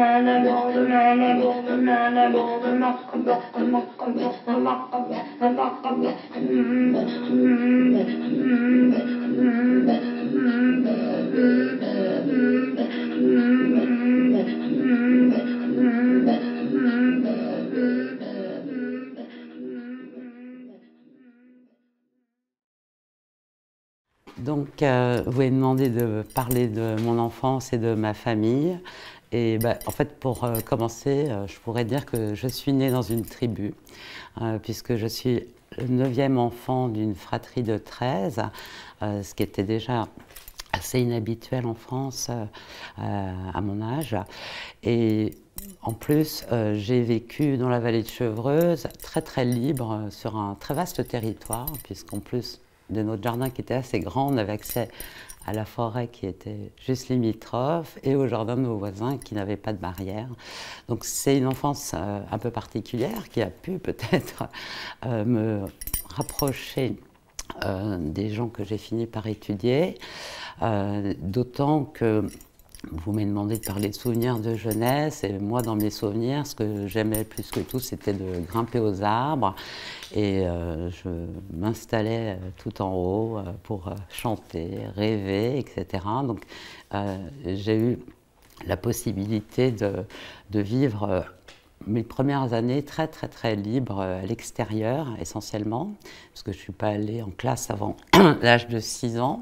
Donc, vous m'avez demandé de parler de mon enfance et de ma famille. Et en fait, pour commencer, je pourrais dire que je suis née dans une tribu, puisque je suis le 9e enfant d'une fratrie de 13, ce qui était déjà assez inhabituel en France à mon âge. Et en plus, j'ai vécu dans la vallée de Chevreuse, très très libre, sur un très vaste territoire, puisqu'en plus de notre jardin qui était assez grand, on avait accès à la forêt qui était juste limitrophe et au jardin de nos voisins qui n'avaient pas de barrière. Donc c'est une enfance un peu particulière qui a pu peut-être me rapprocher des gens que j'ai fini par étudier, d'autant que vous m'avez demandé de parler de souvenirs de jeunesse, et moi, dans mes souvenirs, ce que j'aimais plus que tout, c'était de grimper aux arbres. Et je m'installais tout en haut pour chanter, rêver, etc. Donc, j'ai eu la possibilité de vivre mes premières années très, très, très libres à l'extérieur, essentiellement, parce que je ne suis pas allée en classe avant l'âge de 6 ans.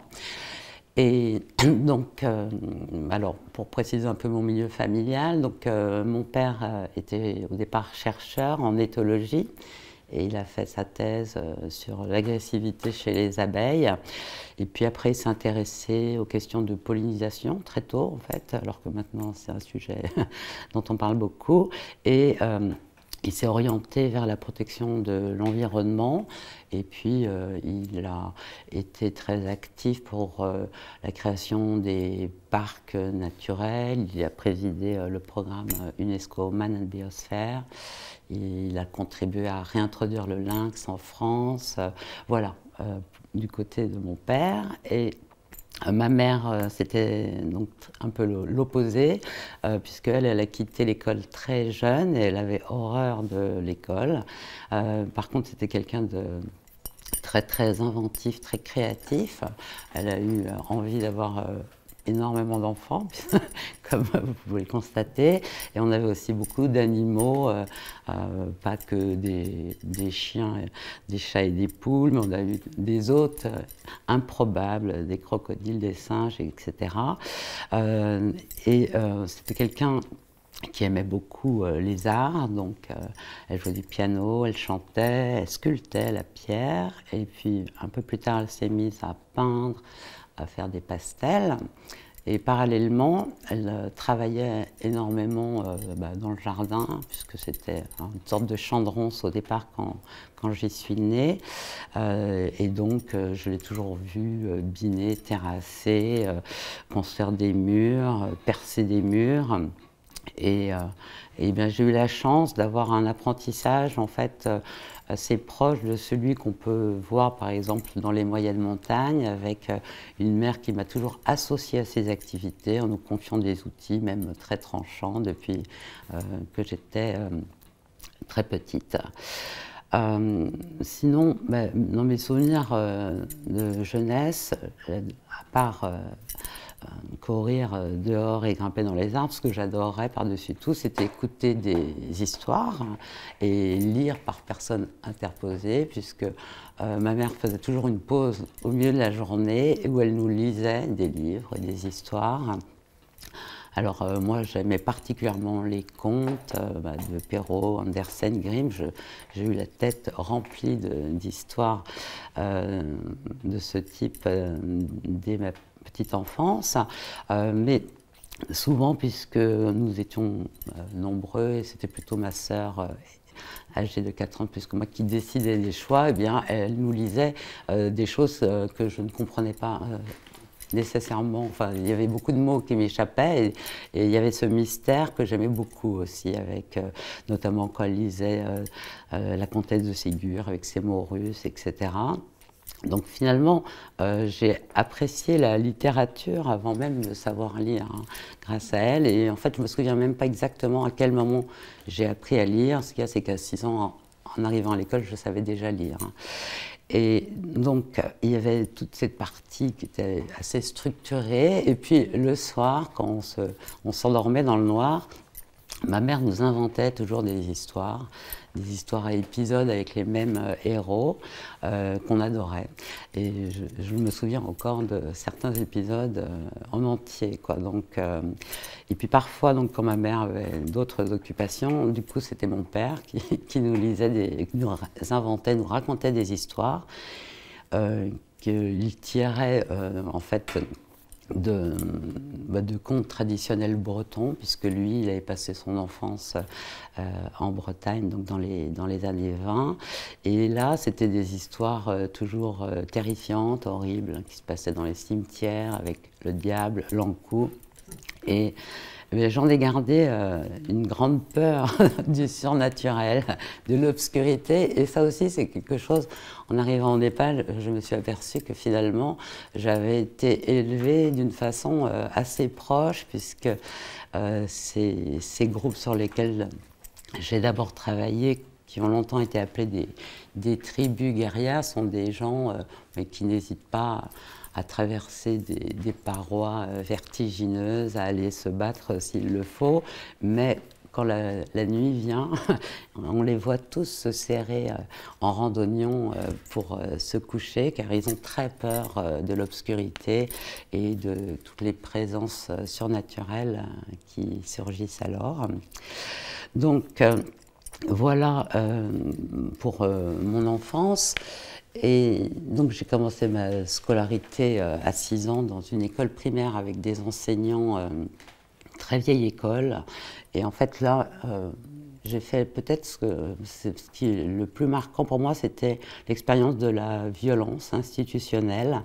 Et donc, alors pour préciser un peu mon milieu familial, donc mon père était au départ chercheur en éthologie et il a fait sa thèse sur l'agressivité chez les abeilles. Et puis après, il s'est intéressé aux questions de pollinisation très tôt en fait, alors que maintenant c'est un sujet dont on parle beaucoup. Et il s'est orienté vers la protection de l'environnement et puis il a été très actif pour la création des parcs naturels. Il a présidé le programme UNESCO Man and Biosphere. Il a contribué à réintroduire le lynx en France. Voilà, du côté de mon père. Et ma mère, c'était donc un peu l'opposé, puisqu'elle a quitté l'école très jeune et elle avait horreur de l'école. Par contre, c'était quelqu'un de très très inventif, très créatif. Elle a eu envie d'avoir énormément d'enfants, comme vous pouvez le constater. Et on avait aussi beaucoup d'animaux, pas que des chiens, des chats et des poules, mais on a eu des hôtes improbables, des crocodiles, des singes, etc. C'était quelqu'un qui aimait beaucoup les arts, donc elle jouait du piano, elle chantait, elle sculptait la pierre, et puis un peu plus tard elle s'est mise à peindre, à faire des pastels. Et parallèlement, elle travaillait énormément dans le jardin, puisque c'était une sorte de champ de ronces au départ quand j'y suis née. Et donc, je l'ai toujours vue biner, terrasser, construire des murs, percer des murs. Et bien, j'ai eu la chance d'avoir un apprentissage en fait assez proche de celui qu'on peut voir par exemple dans les moyennes montagnes, avec une mère qui m'a toujours associée à ces activités en nous confiant des outils, même très tranchants, depuis que j'étais très petite. Sinon, dans mes souvenirs de jeunesse, à part courir dehors et grimper dans les arbres, ce que j'adorerais par-dessus tout, c'était écouter des histoires et lire par personne interposée, puisque ma mère faisait toujours une pause au milieu de la journée où elle nous lisait des livres, des histoires. Alors moi j'aimais particulièrement les contes de Perrault, Andersen, Grimm. J'ai eu la tête remplie d'histoires de ce type dès ma petite enfance. Mais souvent, puisque nous étions nombreux, et c'était plutôt ma sœur âgée de 4 ans plus que moi qui décidait des choix, eh bien, elle nous lisait des choses que je ne comprenais pas nécessairement. Enfin, il y avait beaucoup de mots qui m'échappaient et il y avait ce mystère que j'aimais beaucoup aussi, avec notamment quand elle lisait La Comtesse de Ségur avec ses mots russes, etc. Donc finalement, j'ai apprécié la littérature avant même de savoir lire, hein, grâce à elle. Et en fait, je ne me souviens même pas exactement à quel moment j'ai appris à lire. Ce qu'il y a, c'est qu'à 6 ans, en arrivant à l'école, je savais déjà lire, hein. Et donc, il y avait toute cette partie qui était assez structurée. Et puis, le soir, quand on s'endormait dans le noir, ma mère nous inventait toujours des histoires à épisodes avec les mêmes héros qu'on adorait. Et je me souviens encore de certains épisodes en entier, quoi. Donc, et puis parfois, donc, quand ma mère avait d'autres occupations, du coup, c'était mon père qui nous lisait, qui nous inventait, nous racontait des histoires qu'il tirait en fait de contes traditionnels bretons, puisque lui, il avait passé son enfance en Bretagne, donc dans les années 20. Et là, c'était des histoires toujours terrifiantes, horribles, qui se passaient dans les cimetières avec le diable, l'encou. Et j'en ai gardé une grande peur du surnaturel, de l'obscurité. Et ça aussi, c'est quelque chose, en arrivant au Népal, je me suis aperçue que finalement, j'avais été élevée d'une façon assez proche, puisque ces groupes sur lesquels j'ai d'abord travaillé, qui ont longtemps été appelés des tribus guerrières, sont des gens mais qui n'hésitent pas à traverser des parois vertigineuses, à aller se battre s'il le faut, mais quand la nuit vient, on les voit tous se serrer en randonnion pour se coucher, car ils ont très peur de l'obscurité et de toutes les présences surnaturelles qui surgissent alors. Donc voilà pour mon enfance. Et donc j'ai commencé ma scolarité à 6 ans dans une école primaire avec des enseignants, très vieille école. Et en fait là, j'ai fait peut-être ce qui est le plus marquant pour moi, c'était l'expérience de la violence institutionnelle.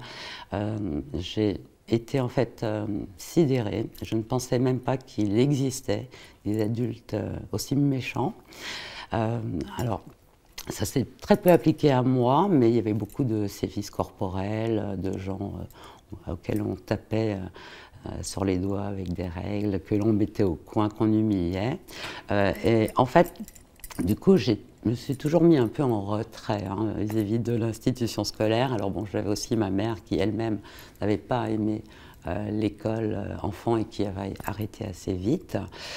J'ai été en fait sidérée. Je ne pensais même pas qu'il existait des adultes aussi méchants. Alors, ça s'est très peu appliqué à moi, mais il y avait beaucoup de sévices corporels, de gens auxquels on tapait sur les doigts avec des règles, que l'on mettait au coin, qu'on humiliait. Et en fait, du coup, je me suis toujours mis un peu en retrait vis-à-vis de l'institution scolaire. Alors bon, j'avais aussi ma mère qui elle-même n'avait pas aimé l'école enfant et qui avait arrêté assez vite.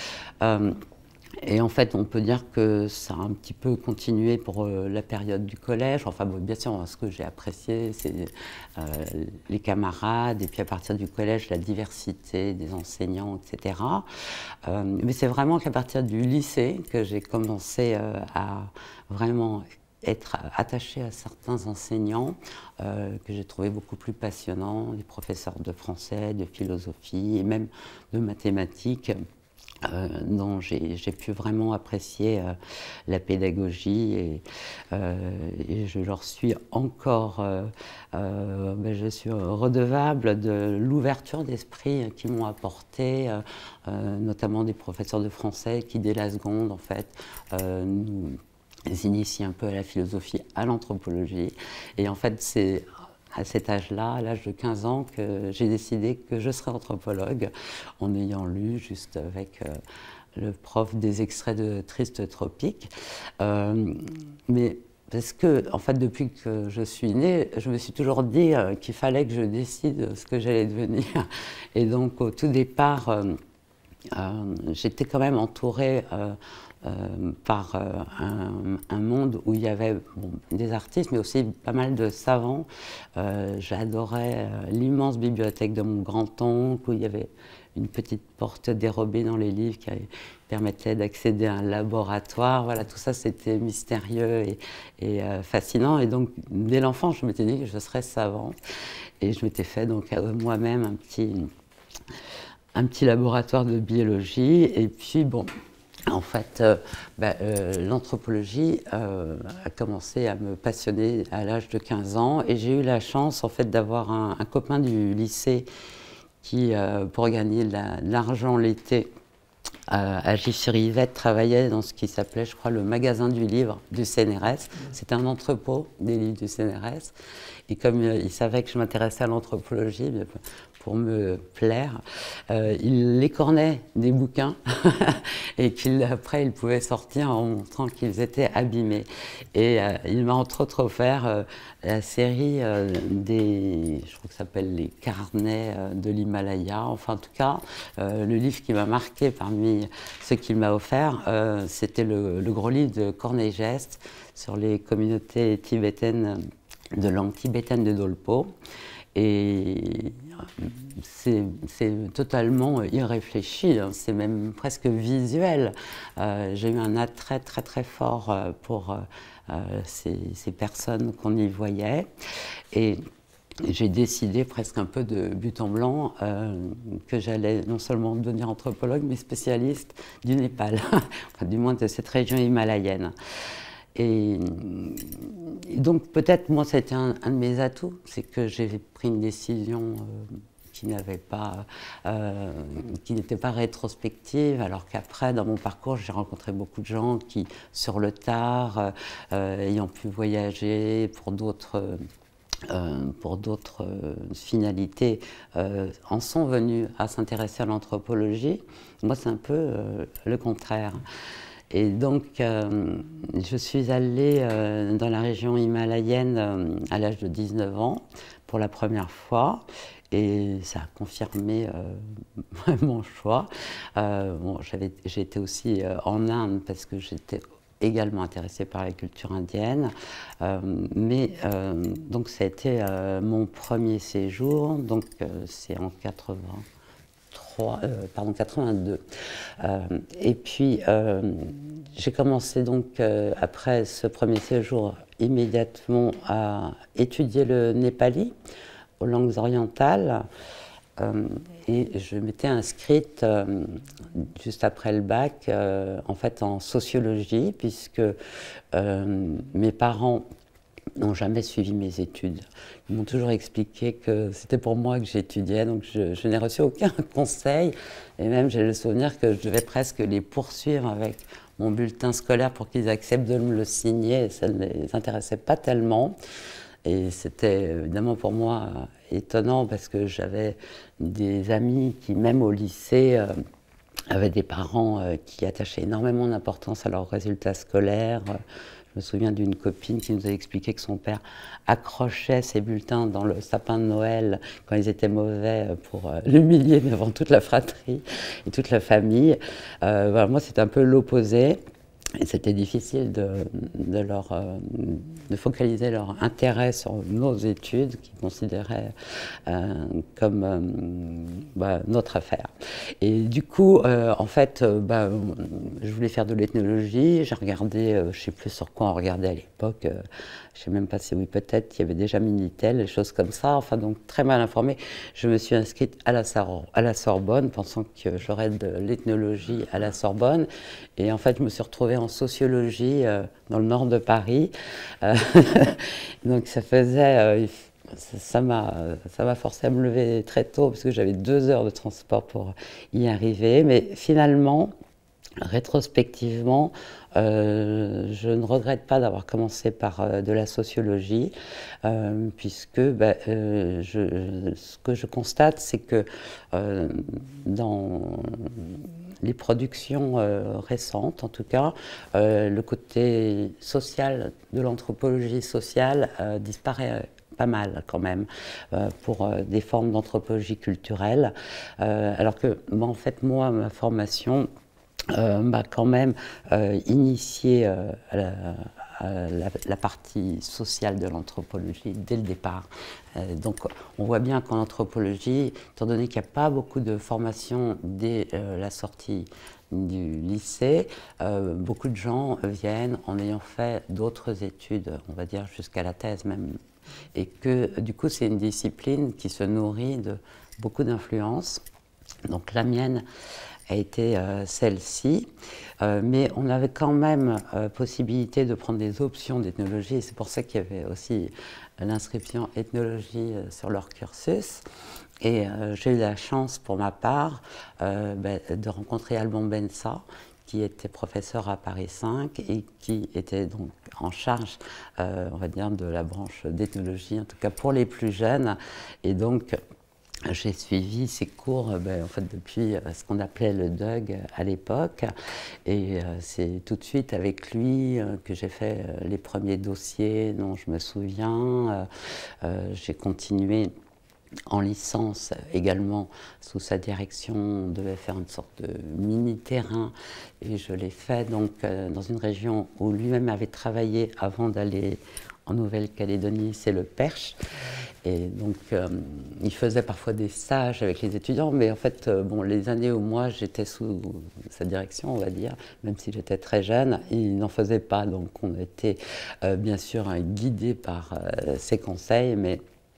Et en fait, on peut dire que ça a un petit peu continué pour la période du collège. Enfin, bon, bien sûr, ce que j'ai apprécié, c'est les camarades, et puis à partir du collège, la diversité des enseignants, etc. Mais c'est vraiment qu'à partir du lycée que j'ai commencé à vraiment être attachée à certains enseignants que j'ai trouvé beaucoup plus passionnants, des professeurs de français, de philosophie et même de mathématiques. Dont j'ai pu vraiment apprécier la pédagogie et je leur suis encore, je suis redevable de l'ouverture d'esprit qu'ils m'ont apporté, notamment des professeurs de français qui dès la seconde en fait nous initient un peu à la philosophie, à l'anthropologie et en fait c'est à cet âge-là, à l'âge de 15 ans, que j'ai décidé que je serais anthropologue, en ayant lu juste avec le prof des extraits de Triste Tropique. Mais parce que, en fait, depuis que je suis née, je me suis toujours dit qu'il fallait que je décide ce que j'allais devenir. Et donc, au tout départ, j'étais quand même entourée par un monde où il y avait des artistes, mais aussi pas mal de savants. J'adorais l'immense bibliothèque de mon grand-oncle, où il y avait une petite porte dérobée dans les livres qui permettait d'accéder à un laboratoire. Voilà, tout ça, c'était mystérieux et fascinant. Et donc, dès l'enfance, je m'étais dit que je serais savante. Et je m'étais fait donc moi-même un petit laboratoire de biologie. Et puis, bon, en fait, l'anthropologie a commencé à me passionner à l'âge de 15 ans et j'ai eu la chance en fait, d'avoir un copain du lycée qui, pour gagner de l'argent l'été, à Gif-sur-Yvette, travaillait dans ce qui s'appelait, je crois, le magasin du livre du CNRS. C'était un entrepôt des livres du CNRS. Et comme il savait que je m'intéressais à l'anthropologie, pour me plaire, il écornait des bouquins et qu'après il pouvait sortir en montrant qu'ils étaient abîmés. Et il m'a entre autres offert la série je crois que ça s'appelle les carnets de l'Himalaya. Enfin, en tout cas, le livre qui m'a marqué parmi ceux qu'il m'a offert, c'était le gros livre de Corneille Geste sur les communautés tibétaines de langue tibétaine de Dolpo. Et c'est totalement irréfléchi, hein, c'est même presque visuel. J'ai eu un attrait très très fort pour ces personnes qu'on y voyait. Et j'ai décidé presque un peu de but en blanc que j'allais non seulement devenir anthropologue, mais spécialiste du Népal, enfin, du moins de cette région himalayenne. Et donc peut-être moi c'était un de mes atouts, c'est que j'ai pris une décision qui n'était pas rétrospective, alors qu'après dans mon parcours j'ai rencontré beaucoup de gens qui sur le tard, ayant pu voyager pour d'autres finalités, en sont venus à s'intéresser à l'anthropologie. Moi c'est un peu le contraire. Et donc, je suis allée dans la région himalayenne à l'âge de 19 ans pour la première fois. Et ça a confirmé mon choix. Bon, j'ai été aussi en Inde parce que j'étais également intéressée par la culture indienne. Donc, ça a été mon premier séjour. Donc, c'est en 82. Et puis, j'ai commencé donc, après ce premier séjour, immédiatement à étudier le népali aux langues orientales. Et je m'étais inscrite juste après le bac, en fait, en sociologie, puisque mes parents n'ont jamais suivi mes études. Ils m'ont toujours expliqué que c'était pour moi que j'étudiais, donc je n'ai reçu aucun conseil. Et même, j'ai le souvenir que je devais presque les poursuivre avec mon bulletin scolaire pour qu'ils acceptent de me le signer. Et ça ne les intéressait pas tellement. Et c'était évidemment pour moi étonnant parce que j'avais des amis qui, même au lycée, avaient des parents qui attachaient énormément d'importance à leurs résultats scolaires. Je me souviens d'une copine qui nous a expliqué que son père accrochait ses bulletins dans le sapin de Noël quand ils étaient mauvais pour l'humilier devant toute la fratrie et toute la famille. Voilà, moi, c'est un peu l'opposé. Et c'était difficile de focaliser leur intérêt sur nos études, qu'ils considéraient comme notre affaire. Et du coup, en fait, je voulais faire de l'ethnologie. J'ai regardé, je ne sais plus sur quoi on regardait à l'époque, je ne sais même pas si oui, peut-être, il y avait déjà Minitel, des choses comme ça. Enfin, donc très mal informée. Je me suis inscrite à la Sorbonne, pensant que j'aurais de l'ethnologie à la Sorbonne. Et en fait, je me suis retrouvée en sociologie dans le nord de Paris. Donc ça faisait... ça m'a forcé à me lever très tôt parce que j'avais 2 heures de transport pour y arriver. Mais finalement, rétrospectivement, je ne regrette pas d'avoir commencé par de la sociologie, puisque ce que je constate, c'est que dans les productions récentes, en tout cas, le côté social de l'anthropologie sociale disparaît pas mal quand même pour des formes d'anthropologie culturelle, alors que en fait moi ma formation m'a quand même initié à la partie sociale de l'anthropologie dès le départ. Donc on voit bien qu'en anthropologie, étant donné qu'il n'y a pas beaucoup de formation dès la sortie du lycée, beaucoup de gens viennent en ayant fait d'autres études, on va dire jusqu'à la thèse même. Et que du coup c'est une discipline qui se nourrit de beaucoup d'influences. Donc la mienne a été celle-ci, mais on avait quand même possibilité de prendre des options d'ethnologie, et c'est pour ça qu'il y avait aussi l'inscription ethnologie sur leur cursus. Et j'ai eu la chance, pour ma part, de rencontrer Alban Bensa, qui était professeur à Paris 5 et qui était donc en charge, on va dire, de la branche d'ethnologie, en tout cas pour les plus jeunes. Et donc, j'ai suivi ces cours en fait, depuis ce qu'on appelait le DUG à l'époque. Et c'est tout de suite avec lui que j'ai fait les premiers dossiers dont je me souviens. J'ai continué en licence également, sous sa direction. On devait faire une sorte de mini-terrain et je l'ai fait donc dans une région où lui-même avait travaillé avant d'aller en Nouvelle-Calédonie, c'est le Perche. Et donc il faisait parfois des stages avec les étudiants, mais en fait, bon, les années où moi j'étais sous sa direction, on va dire, même si j'étais très jeune, il n'en faisait pas. Donc on était bien sûr guidés par ses conseils, mais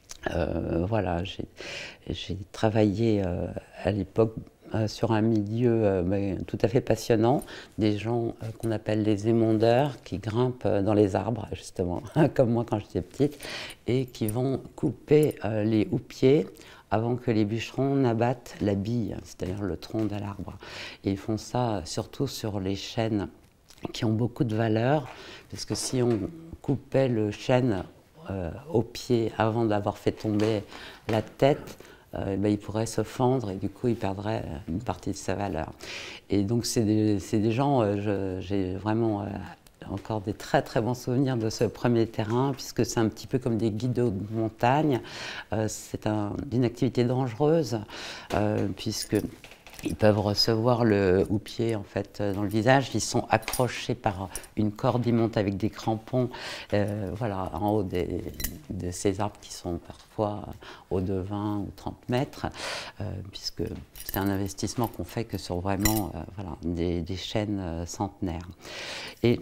voilà, j'ai travaillé à l'époque sur un milieu tout à fait passionnant, des gens qu'on appelle les émondeurs, qui grimpent dans les arbres, justement, comme moi quand j'étais petite, et qui vont couper les houppiers avant que les bûcherons n'abattent la bille, c'est-à-dire le tronc de l'arbre. Et ils font ça surtout sur les chênes qui ont beaucoup de valeur, parce que si on coupait le chêne au pied avant d'avoir fait tomber la tête, il pourrait se fendre et du coup il perdrait une partie de sa valeur. Et donc c'est des gens, j'ai vraiment encore des très très bons souvenirs de ce premier terrain, puisque c'est un petit peu comme des guides de montagne. C'est une activité dangereuse, puisque ils peuvent recevoir le houppier en fait dans le visage. Ils sont accrochés par une corde, ils montent avec des crampons, voilà, en haut de ces arbres qui sont parfois hauts de 20 ou 30 mètres, puisque c'est un investissement qu'on fait que sur vraiment voilà, des chênes centenaires. Et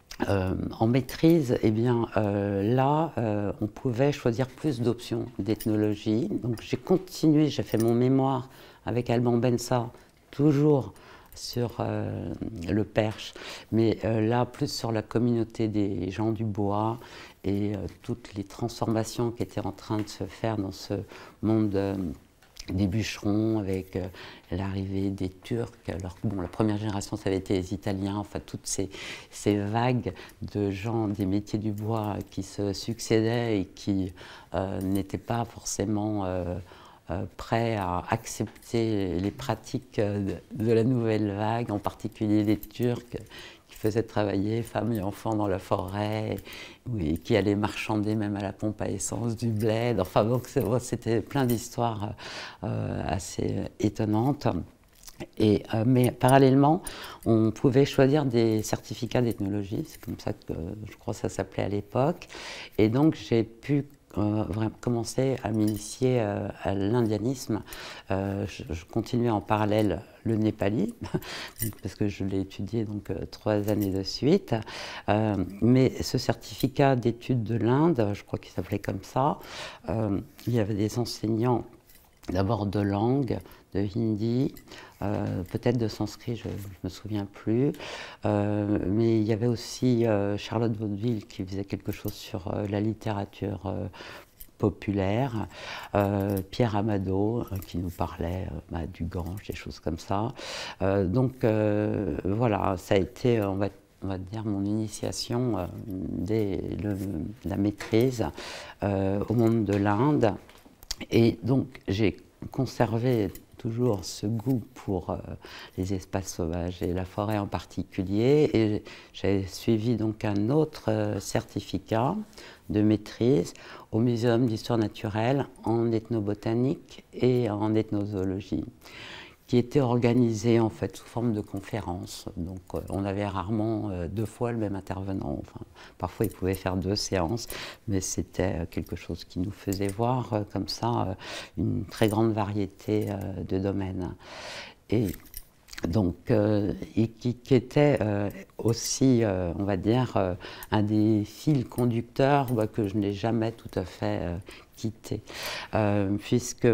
en maîtrise, eh bien, là, on pouvait choisir plus d'options d'ethnologie. Donc j'ai continué, j'ai fait mon mémoire avec Alban Bensa, toujours sur le Perche, mais là, plus sur la communauté des gens du bois et toutes les transformations qui étaient en train de se faire dans ce monde des bûcherons, avec l'arrivée des Turcs. Alors bon, la première génération, ça avait été les Italiens, enfin toutes ces vagues de gens des métiers du bois qui se succédaient et qui n'étaient pas forcément prêts à accepter les pratiques de la nouvelle vague, en particulier les Turcs qui faisaient travailler femmes et enfants dans la forêt, et qui allaient marchander même à la pompe à essence du bled. Enfin, donc c'était plein d'histoires assez étonnantes. Et, mais parallèlement, on pouvait choisir des certificats d'ethnologie, c'est comme ça que je crois que ça s'appelait à l'époque. Et donc j'ai pu commencer à m'initier à l'indianisme. Je continuais en parallèle le népali, parce que je l'ai étudié donc 3 années de suite. Mais ce certificat d'études de l'Inde, je crois qu'il s'appelait comme ça, il y avait des enseignants d'abord de langue, de hindi, peut-être de sanskrit, je ne me souviens plus. Mais il y avait aussi Charlotte Vaudeville qui faisait quelque chose sur la littérature populaire, Pierre Amado qui nous parlait du Gange, des choses comme ça. Donc voilà, ça a été, on va dire, mon initiation dès la maîtrise au monde de l'Inde. Et donc j'ai conservé toujours ce goût pour les espaces sauvages et la forêt en particulier, et j'ai suivi donc un autre certificat de maîtrise au Muséum d'histoire naturelle en ethnobotanique et en ethnozoologie, qui était organisé en fait sous forme de conférences. Donc on avait rarement 2 fois le même intervenant. Enfin, parfois il pouvait faire 2 séances, mais c'était quelque chose qui nous faisait voir comme ça une très grande variété de domaines. Et donc, et qui était aussi, on va dire, un des fils conducteurs que je n'ai jamais tout à fait quitté, puisque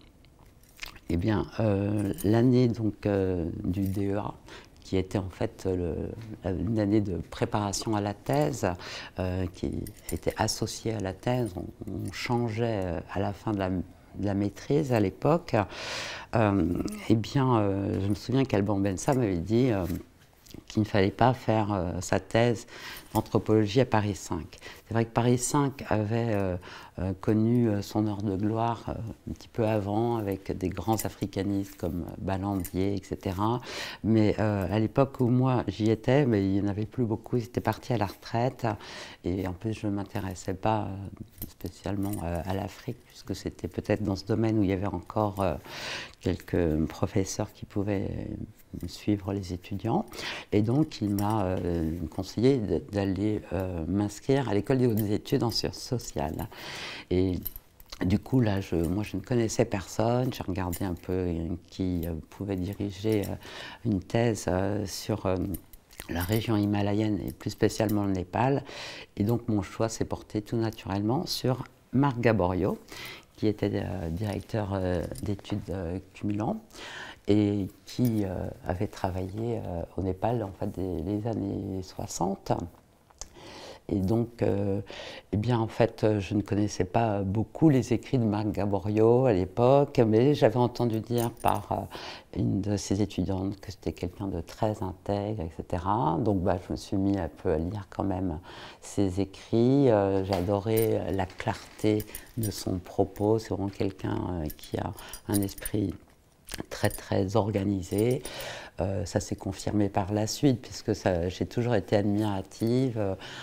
eh bien, l'année donc du DEA, qui était en fait une année de préparation à la thèse, qui était associée à la thèse, on changeait à la fin de la de la maîtrise à l'époque, eh bien, je me souviens qu'Alban Bensa m'avait dit qu'il ne fallait pas faire sa thèse d'anthropologie à Paris 5. C'est vrai que Paris 5 avait connu son heure de gloire un petit peu avant, avec des grands africanistes comme Ballandier, etc. Mais à l'époque où moi j'y étais, mais il n'y en avait plus beaucoup, ils étaient partis à la retraite. Et en plus, je ne m'intéressais pas spécialement à l'Afrique, puisque c'était peut-être dans ce domaine où il y avait encore quelques professeurs qui pouvaient suivre les étudiants. Et donc, il m'a conseillé d'aller m'inscrire à l'école des hautes études en sciences sociales. Et du coup, là, moi, je ne connaissais personne. J'ai regardé un peu qui pouvait diriger une thèse sur la région himalayenne et plus spécialement le Népal. Et donc, mon choix s'est porté tout naturellement sur Marc Gaborio, qui était directeur d'études cumulant et qui avait travaillé au Népal en fait des années 60. Et donc, eh bien, en fait, je ne connaissais pas beaucoup les écrits de Marc Gaborio à l'époque, mais j'avais entendu dire par une de ses étudiantes que c'était quelqu'un de très intègre, etc. Donc, bah, je me suis mis un peu à lire quand même ses écrits. J'adorais la clarté de son propos. C'est vraiment quelqu'un qui a un esprit très très organisé. Ça s'est confirmé par la suite, puisque j'ai toujours été admirative,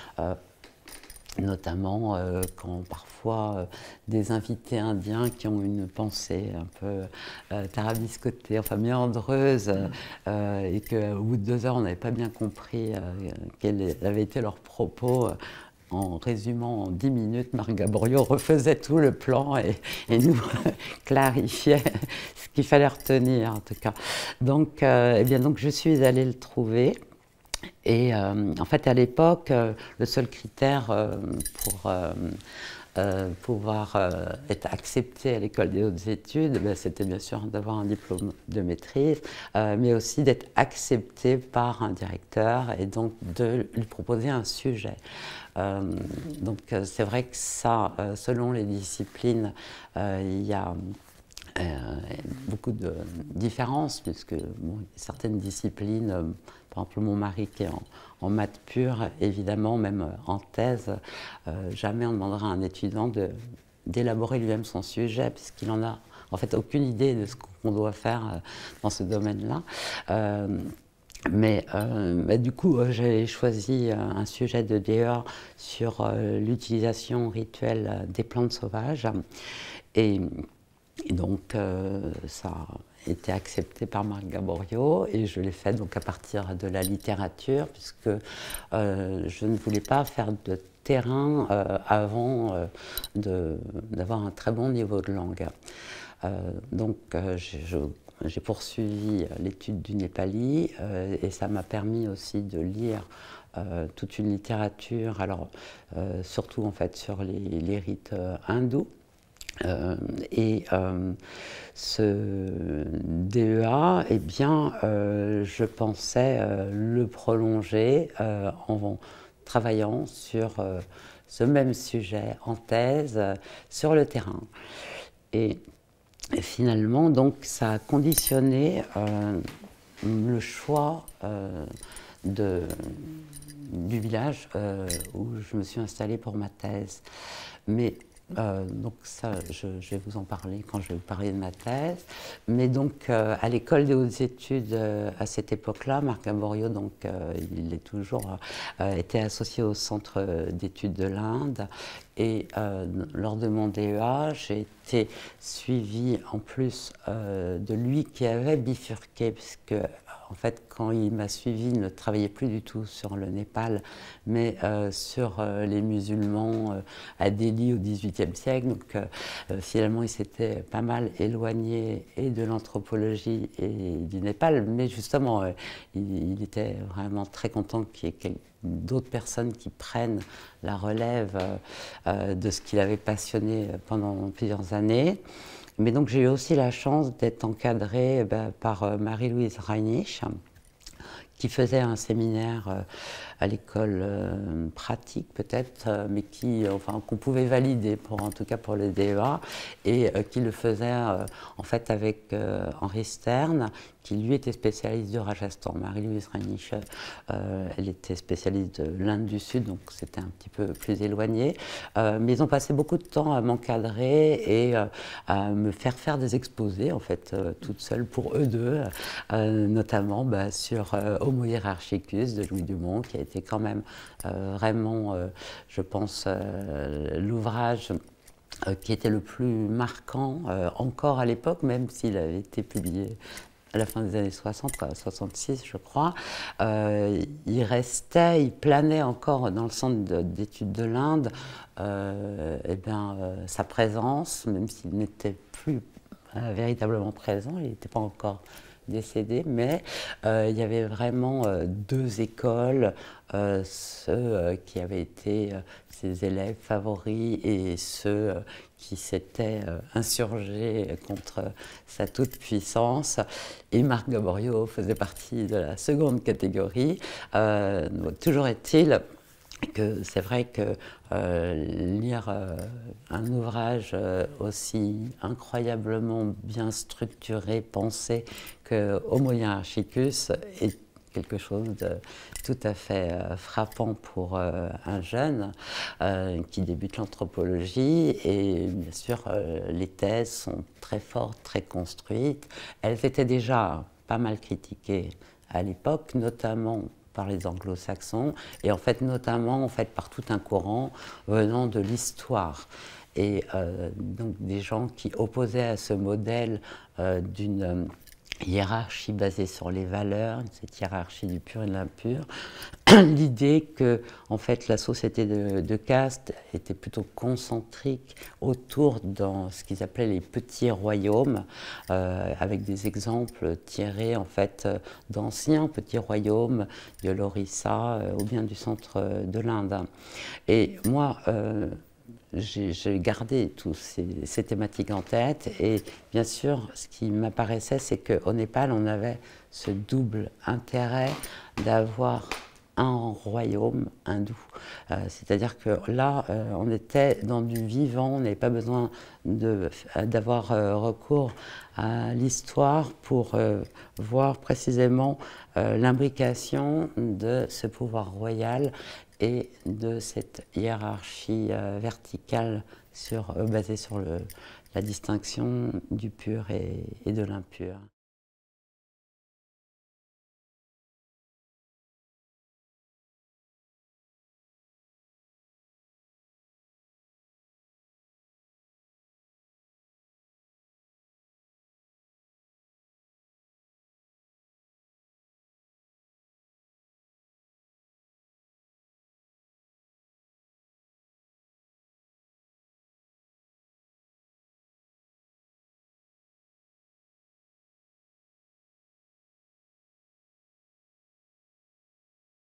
notamment quand parfois des invités indiens qui ont une pensée un peu tarabiscotée, enfin méandreuse, et qu'au bout de 2 heures on n'avait pas bien compris quels avaient été leurs propos. En résumant en 10 minutes, Marc Gaborio refaisait tout le plan et nous clarifiait ce qu'il fallait retenir, en tout cas. Donc, eh bien, donc je suis allée le trouver. Et en fait, à l'époque, le seul critère pour pouvoir être accepté à l'école des hautes études, ben, c'était bien sûr d'avoir un diplôme de maîtrise, mais aussi d'être accepté par un directeur et donc de lui proposer un sujet. Donc c'est vrai que ça, selon les disciplines, il y a beaucoup de différences, puisque bon, certaines disciplines, par exemple mon mari qui est en maths pure, évidemment, même en thèse, jamais on demandera à un étudiant d'élaborer lui-même son sujet, puisqu'il en a en fait aucune idée de ce qu'on doit faire dans ce domaine-là. Mais du coup, j'ai choisi un sujet de DEA sur l'utilisation rituelle des plantes sauvages. Et donc, ça a été accepté par Marc Gaborio et je l'ai fait donc à partir de la littérature, puisque je ne voulais pas faire de terrain avant d'avoir un très bon niveau de langue. Donc, j'ai poursuivi l'étude du népali et ça m'a permis aussi de lire toute une littérature, alors surtout en fait sur les rites hindous. Ce DEA, eh bien, je pensais le prolonger en travaillant sur ce même sujet en thèse sur le terrain. Et finalement, donc, ça a conditionné le choix du village où je me suis installée pour ma thèse. Mais donc ça, je vais vous en parler quand je vais vous parler de ma thèse. Mais donc, à l'école des hautes études, à cette époque-là, Marc Gaborio, donc, il est toujours était associé au Centre d'études de l'Inde. Et lors de mon DEA, j'ai été suivie en plus de lui qui avait bifurqué, puisque en fait, quand il m'a suivi, il ne travaillait plus du tout sur le Népal, mais sur les musulmans à Delhi au XVIIIe siècle. Donc finalement, il s'était pas mal éloigné et de l'anthropologie et du Népal, mais justement, il était vraiment très content qu'il y ait d'autres personnes qui prennent la relève de ce qu'il avait passionné pendant plusieurs années. Mais donc j'ai eu aussi la chance d'être encadrée par Marie-Louise Reinisch, qui faisait un séminaire à l'école pratique peut-être, mais enfin, qu'on pouvait valider, en tout cas pour le DEA, et qui le faisait en fait avec Henri Stern, qui lui était spécialiste du Rajasthan. Marie-Louise Reiniche, elle était spécialiste de l'Inde du Sud, donc c'était un petit peu plus éloigné. Mais ils ont passé beaucoup de temps à m'encadrer et à me faire des exposés, en fait, toute seule pour eux deux, notamment sur Homo hierarchicus de Louis Dumont, qui a été quand même vraiment, je pense, l'ouvrage qui était le plus marquant encore à l'époque, même s'il avait été publié à la fin des années 60, 66 je crois. Il restait, il planait encore dans le centre d'études de l'Inde, sa présence, même s'il n'était plus véritablement présent, il n'était pas encore décédé, mais il y avait vraiment deux écoles, ceux qui avaient été ses élèves favoris et ceux qui s'étaient insurgés contre sa toute-puissance. Et Marc Gaboriau faisait partie de la seconde catégorie. Toujours est-il que c'est vrai que lire un ouvrage aussi incroyablement bien structuré, pensé que Homo hierarchicus est quelque chose de tout à fait frappant pour un jeune qui débute l'anthropologie. Et bien sûr, les thèses sont très fortes, très construites. Elles étaient déjà pas mal critiquées à l'époque, notamment par les anglo-saxons, et en fait notamment par tout un courant venant de l'histoire. Et donc des gens qui opposaient à ce modèle d'une hiérarchie basée sur les valeurs, cette hiérarchie du pur et de l'impur, l'idée que en fait la société de caste était plutôt concentrique autour dans ce qu'ils appelaient les petits royaumes, avec des exemples tirés en fait d'anciens petits royaumes de l'Orissa ou bien du centre de l'Inde. Et moi, j'ai gardé toutes ces thématiques en tête, et bien sûr ce qui m'apparaissait, c'est qu'au Népal on avait ce double intérêt d'avoir un royaume hindou. C'est-à-dire que là, on était dans du vivant, on n'avait pas besoin d'avoir recours à l'histoire pour voir précisément l'imbrication de ce pouvoir royal et de cette hiérarchie verticale basée sur la distinction du pur et de l'impur.